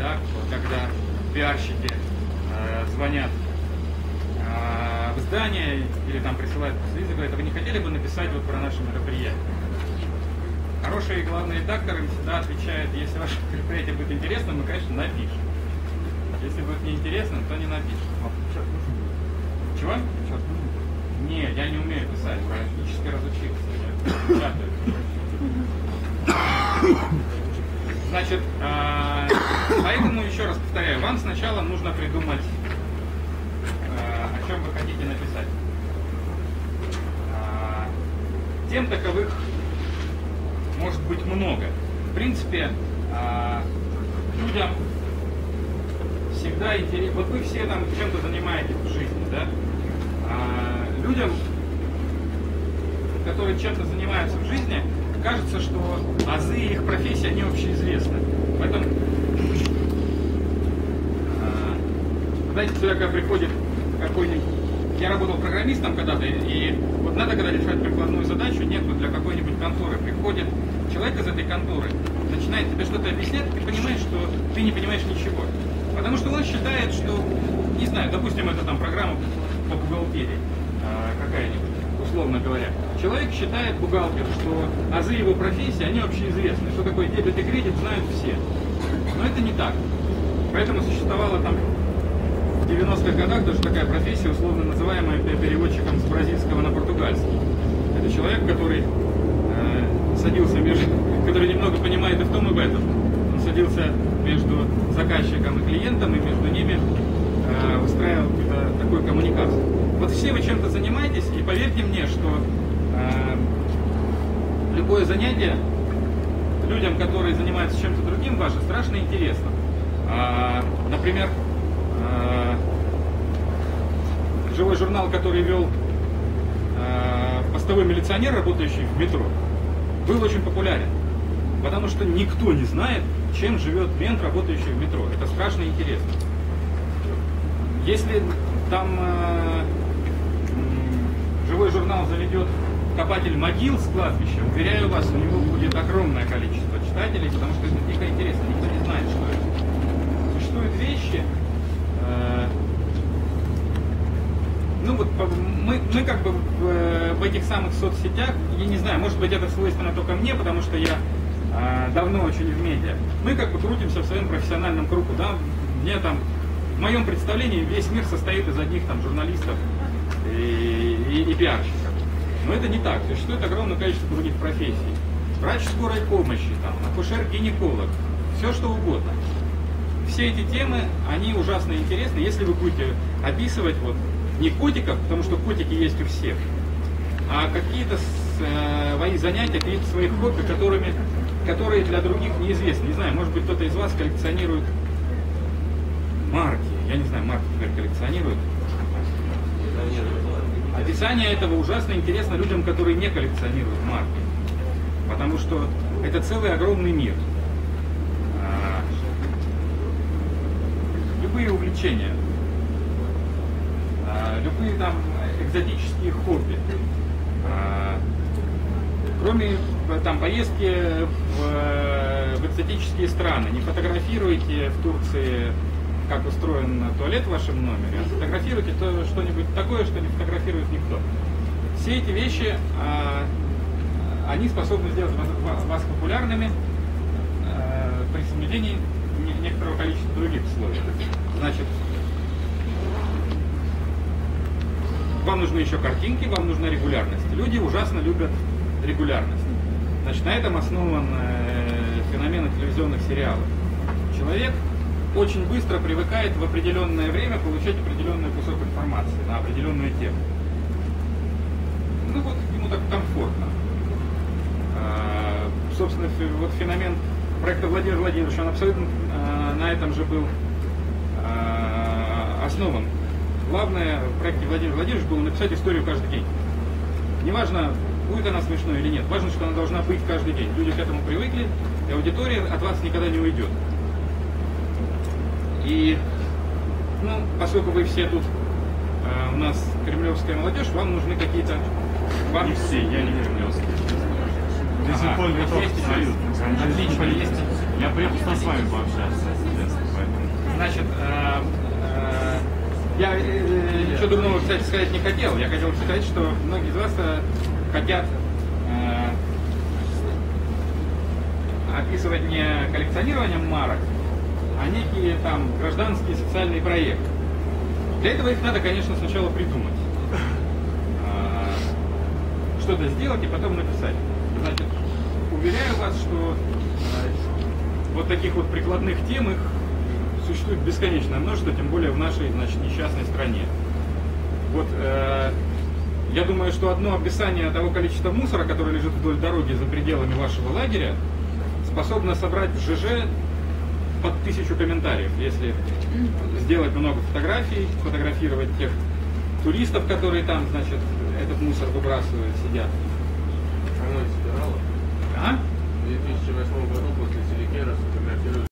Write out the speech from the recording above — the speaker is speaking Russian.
да, когда пиарщики звонят в издание или там присылают посредника, говорят: вы не хотели бы написать вот про наше мероприятие? Хороший главный редактор всегда отвечает: если ваше мероприятие будет интересно, мы, конечно, напишем. Если будет неинтересно, то не напишем. Чего? Нет, я не умею писать, практически разучился. Я печатаю. Значит, поэтому еще раз повторяю, вам сначала нужно придумать, о чем вы хотите написать. Тем таковых может быть много. В принципе, людям всегда интересно. Вот вы все там чем-то занимаетесь в жизни, да? Людям, которые чем-то занимаются в жизни, кажется, что азы их профессии, они общеизвестны. Поэтому, знаете, когда приходит какой-нибудь... Я работал программистом когда-то, и вот надо, когда решать прикладную задачу, некую для какой-нибудь конторы, приходит человек из этой конторы, начинает тебе что-то объяснять, и ты понимаешь, что ты не понимаешь ничего. Потому что он считает, что, не знаю, допустим, это там программа по бухгалтерии какая-нибудь, условно говоря. Человек считает, бухгалтер, что азы его профессии, они общеизвестны. Что такое дебет и кредит, знают все. Но это не так. Поэтому существовала там в 90-х годах даже такая профессия, условно называемая переводчиком с бразильского на португальский. Это человек, который садился между... который немного понимает и в том, и в этом. Он садился между заказчиком и клиентом, и между ними выстраивал такую коммуникацию. Вот все вы чем-то занимаетесь, и поверьте мне, что любое занятие людям, которые занимаются чем-то другим, ваше страшно интересно. Например, живой журнал, который вел постовой милиционер, работающий в метро, был очень популярен, потому что никто не знает, чем живет мент, работающий в метро. Это страшно интересно. Если там живой журнал заведет копатель могил с кладбища, уверяю вас, у него будет огромное количество читателей, потому что это дико интересно, никто не знает, что это. Существуют вещи, ну вот мы как бы в этих самых соцсетях, я не знаю, может быть это свойственно только мне, потому что я давно очень в медиа, мы как бы крутимся в своем профессиональном кругу, да, мне там, в моем представлении весь мир состоит из одних там журналистов и пиарщиков. Но это не так. Существует огромное количество других профессий. Врач скорой помощи, там, акушер-гинеколог, все что угодно. Все эти темы, они ужасно интересны, если вы будете описывать вот не котиков, потому что котики есть у всех, а какие-то свои занятия, какие-то свои хобби, которые для других неизвестны. Не знаю, может быть кто-то из вас коллекционирует марки. Я не знаю, марки теперь коллекционируют. Описание этого ужасно интересно людям, которые не коллекционируют марки. Потому что это целый огромный мир. Любые увлечения, любые там экзотические хобби, кроме там поездки в экзотические страны, не фотографируйте в Турции, как устроен туалет в вашем номере, а фотографируйте что-нибудь такое, что не фотографирует никто. Все эти вещи, они способны сделать вас популярными при соблюдении некоторого количества других условий. Значит, вам нужны еще картинки, вам нужна регулярность. Люди ужасно любят регулярность. Значит, на этом основан феномен телевизионных сериалов. Человек очень быстро привыкает в определенное время получать определенный кусок информации на определенную тему. Ну вот ему так комфортно. Собственно, вот феномен проекта Владимира Владимировича, он абсолютно на этом же был основан. Главное в проекте Владимира Владимировича было написать историю каждый день. Неважно, будет она смешной или нет, важно, что она должна быть каждый день. Люди к этому привыкли, и аудитория от вас никогда не уйдет. И, ну, поскольку вы все тут у нас кремлевская молодежь, вам нужны какие-то... Вам... Не все, я не кремлевский. Отлично. Я приехал с вами пообщаться. ничего дурного, кстати, сказать не хотел. Я хотел сказать, что многие из вас хотят описывать не коллекционированием марок, а некие там гражданские социальные проекты. Для этого их надо, конечно, сначала придумать. Что-то сделать и потом написать. Значит, уверяю вас, что вот таких вот прикладных тем их существует бесконечное множество, тем более в нашей, значит, несчастной стране. Вот, я думаю, что одно описание того количества мусора, который лежит вдоль дороги за пределами вашего лагеря, способно собрать в ЖЖ под 1000 комментариев, если сделать много фотографий, сфотографировать тех туристов, которые там, значит, этот мусор выбрасывают, сидят. Оно собирало. А? В 2008 году после Селигера сфотографировали